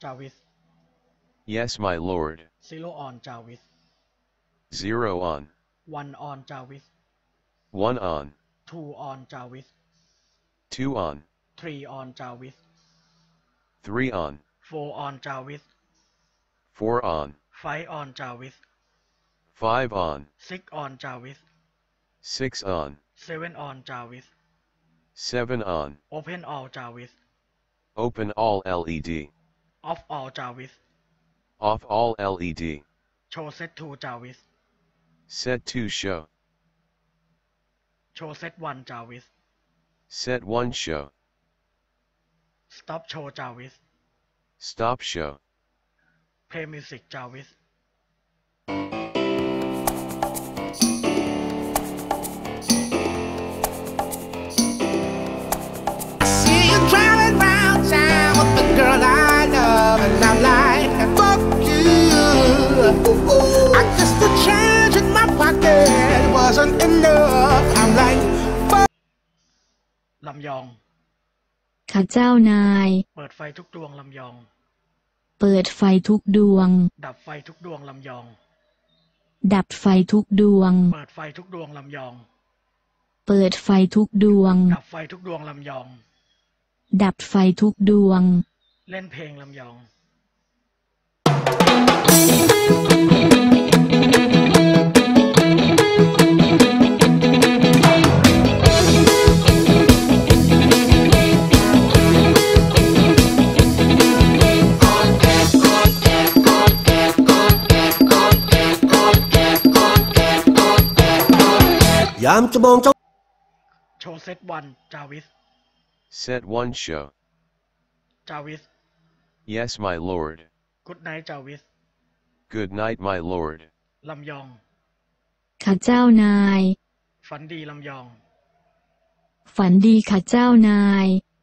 จาวิส Yes, my lord. 0 on จาวิส 0 on. 1 on จาวิส 1 on. 2 on จาวิส 2 on. 3 on จาวิส 3 on. 4 on จาวิส 4 on. 5 on จาวิส 5 on. 6 on จาวิส 6 on. 7 on จาวิส 7 on. Open all จาวิส Open all LED. Off all จาวิส Off all LED. Show set 2 จาวิส Set 2 show. Show set 1 จาวิส Set 1 show. Stop show จาวิส Stop show. Play music จาวิส See you driving round town with the girl I love, and I'm like, fuck you. I guess the change in my pocket wasn't enough. I'm like, fuck. ลำยองข้าเจ้านายเปิดไฟทุกดวงลำยองเปิดไฟทุกดวงดับไฟทุกดวงลำยองดับไฟทุกดวงเปิดไฟทุกดวงลำยองเปิดไฟทุกดวงดับไฟทุกดวงลำยองดับไฟทุกดวงเล่นเพลงลำยองยามจะมองเจ้าโชว์เซต1จาวิส Set 1 show. จาวิส Yes, my lord. Good night จาวิส Good night, my lord. ลำยองข้าเจ้านายฝันดีลำยองฝันดีข้าเจ้านาย